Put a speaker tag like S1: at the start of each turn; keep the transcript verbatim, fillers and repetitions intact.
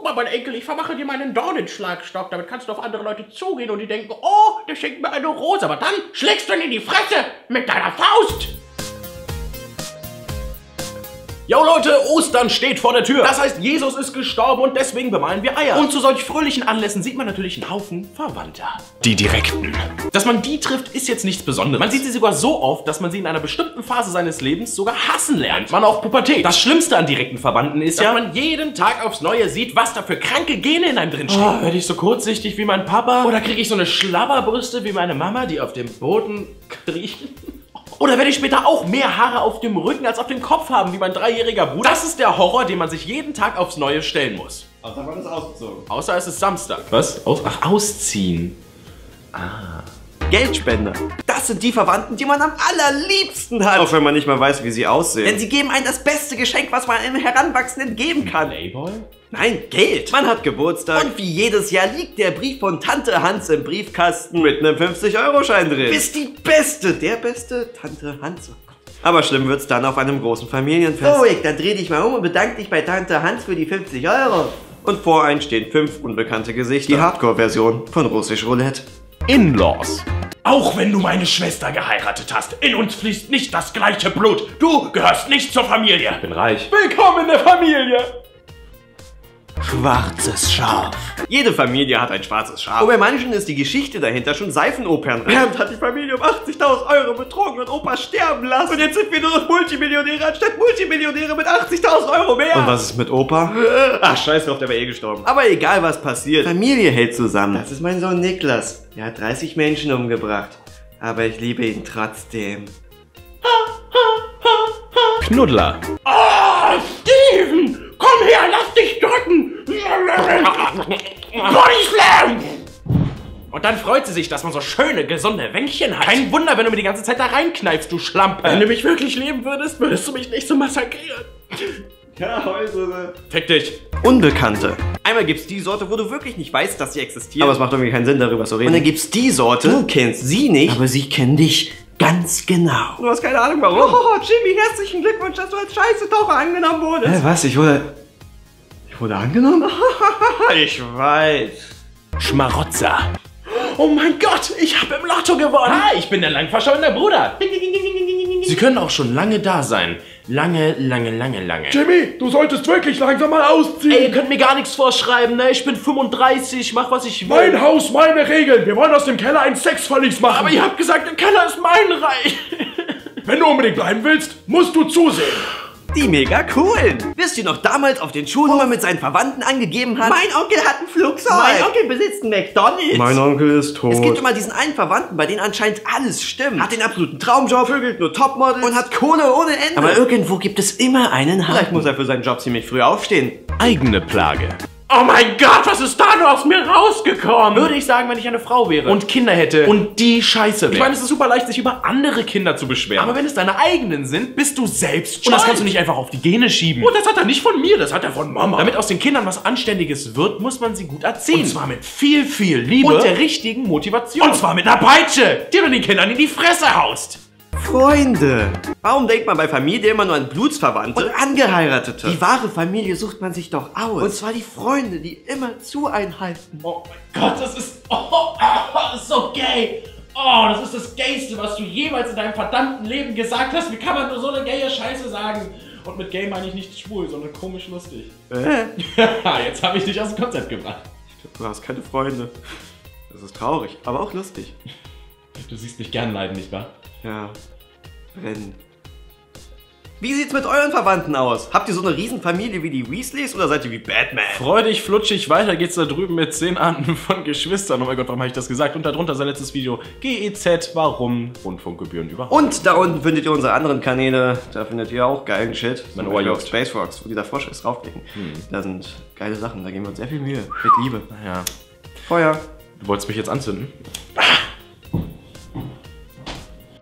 S1: mal, mein Enkel, ich vermache dir meinen Dornenschlagstock. Damit kannst du auf andere Leute zugehen und die denken, oh, der schenkt mir eine Rose. Aber dann schlägst du ihn in die Fresse mit deiner Faust. Jo Leute, Ostern steht vor der Tür. Das heißt, Jesus ist gestorben und deswegen bemalen wir Eier. Und zu solch fröhlichen Anlässen sieht man natürlich einen Haufen Verwandter. Die Direkten. Dass man die trifft, ist jetzt nichts Besonderes. Man sieht sie sogar so oft, dass man sie in einer bestimmten Phase seines Lebens sogar hassen lernt. Man auch Pubertät. Das Schlimmste an direkten Verwandten ist dass ja, dass man jeden Tag aufs Neue sieht, was da für kranke Gene in einem drin stecken. Oh, werde ich so kurzsichtig wie mein Papa? Oder kriege ich so eine Schlabberbrüste wie meine Mama, die auf dem Boden kriechen? Oder werde ich später auch mehr Haare auf dem Rücken als auf dem Kopf haben, wie mein dreijähriger Bruder? Das ist der Horror, den man sich jeden Tag aufs Neue stellen muss.
S2: Außer man ist ausgezogen.
S1: Außer es ist Samstag. Was? Aus Ach, ausziehen. Ah.
S2: Geldspender. Das sind die Verwandten, die man am allerliebsten hat. Auch wenn man nicht mal weiß, wie sie aussehen. Denn sie geben einem das beste Geschenk, was man einem Heranwachsenden geben kann.
S1: Playboy?
S2: Nein, Geld. Man hat Geburtstag und wie jedes Jahr liegt der Brief von Tante Hans im Briefkasten mit einem fünfzig Euro Schein drin. Bist die Beste, der Beste Tante Hans. Aber schlimm wird's dann auf einem großen Familienfest. So, ich, dann dreh dich mal um und bedank dich bei Tante Hans für die fünfzig Euro. Und vor einen stehen fünf unbekannte Gesichter. Die Hardcore-Version von Russisch Roulette.
S1: In-Laws. Auch wenn du meine Schwester geheiratet hast, in uns fließt nicht das gleiche Blut. Du gehörst nicht zur Familie. Ich bin reich. Willkommen in der Familie.
S2: Schwarzes Schaf. Jede Familie hat ein schwarzes Schaf. Und bei manchen ist die Geschichte dahinter schon Seifenopern. Bernd hat die Familie um achtzigtausend Euro betrogen und Opa sterben lassen. Und jetzt sind wir nur noch Multimillionäre anstatt Multimillionäre mit achtzigtausend Euro mehr. Und was ist mit Opa? Ach, scheiß drauf, der wäre eh gestorben. Aber egal, was passiert. Familie hält zusammen. Das ist mein Sohn Niklas. Er hat dreißig Menschen umgebracht. Aber ich liebe ihn trotzdem.
S1: Knuddler. Oh, Steven! Komm her, lass dich drücken! Bodyslam! Und dann freut sie sich, dass man so schöne, gesunde Wänkchen hat. Kein Wunder, wenn du mir die ganze Zeit da reinkneifst, du Schlampe. Wenn du mich wirklich lieben würdest, würdest du mich nicht so massakrieren.
S2: Ja, äußere.
S1: Fick dich.
S2: Unbekannte. Einmal gibt's die Sorte, wo du wirklich nicht weißt, dass sie existiert. Aber es macht irgendwie keinen Sinn, darüber zu reden. Und dann gibt's die Sorte, du kennst sie nicht, aber sie kennen dich ganz genau. Du hast keine Ahnung, warum. Oh, Jimmy, herzlichen Glückwunsch, dass du als Scheiße-Taucher angenommen wurdest. Hä, was? Ich wurde... Ich wurde angenommen? Ich weiß.
S1: Schmarotzer. Oh mein Gott, ich habe im Lotto gewonnen. Ah, ich bin der lang verschollene Bruder. Sie können auch schon lange da sein. Lange, lange, lange, lange.
S3: Jimmy, du solltest wirklich langsam mal ausziehen.
S1: Ey, ihr könnt mir gar nichts vorschreiben, ne? Ich bin fünfunddreißig, mach was ich will.
S3: Mein Haus, meine Regeln. Wir wollen aus dem Keller ein Sexverlies machen.
S1: Aber ihr habt gesagt, der Keller ist mein Reich.
S3: Wenn du unbedingt bleiben willst, musst du zusehen.
S2: Die mega coolen. Wisst ihr noch damals auf den Schulen, wo man mit seinen Verwandten angegeben hat? Mein Onkel hat ein Flugzeug. Mein Onkel besitzt einen McDonald's. Mein Onkel ist tot. Es gibt immer diesen einen Verwandten, bei dem anscheinend alles stimmt. Hat den absoluten Traumjob, vögelt nur Topmodels und hat Kohle ohne Ende. Aber irgendwo gibt es immer einen Haken. Vielleicht muss er für seinen Job ziemlich früh aufstehen.
S1: Eigene Plage. Oh mein Gott, was ist da nur aus mir rausgekommen? Würde ich sagen, wenn ich eine Frau wäre und Kinder hätte und die scheiße wäre. Ich meine, es ist super leicht, sich über andere Kinder zu beschweren. Aber wenn es deine eigenen sind, bist du selbst schuld. Und das kannst du nicht einfach auf die Gene schieben. Und das hat er nicht von mir, das hat er von Mama. Damit aus den Kindern was Anständiges wird, muss man sie gut erziehen. Und zwar mit viel, viel Liebe und der richtigen Motivation. Und zwar mit einer Peitsche, die du den Kindern in die Fresse haust.
S2: Freunde. Warum denkt man bei Familie immer nur an Blutsverwandte und Angeheiratete? Die wahre Familie sucht man sich doch aus. Und zwar die Freunde, die immer zu einen halten.
S1: Oh mein Gott, das ist, oh, oh, das ist so gay. Oh, das ist das Gayste, was du jemals in deinem verdammten Leben gesagt hast. Wie kann man nur so eine gaye Scheiße sagen? Und mit gay meine ich nicht schwul, sondern komisch lustig. Äh? Jetzt habe ich dich aus dem Konzept gebracht.
S2: Du hast keine Freunde. Das ist traurig, aber auch lustig.
S1: Du siehst mich gern leiden, nicht wahr?
S2: Ja. Brennen. Wie sieht's mit euren Verwandten aus? Habt ihr so eine Riesenfamilie wie die Weasleys oder seid ihr wie Batman?
S1: Freudig, flutschig, weiter geht's da drüben mit zehn Arten von Geschwistern. Oh mein Gott, warum habe ich das gesagt? Und darunter sein letztes Video. G E Z, warum Rundfunkgebühren überhaupt?
S2: Und da unten findet ihr unsere anderen Kanäle. Da findet ihr auch geilen Shit.
S1: Mein Ohr juckt.
S2: Space Rocks, wo dieser Frosch ist, draufklicken. Hm. Da sind geile Sachen, da geben wir uns sehr viel Mühe. Mit Liebe.
S1: Naja.
S2: Feuer.
S1: Du wolltest mich jetzt anzünden?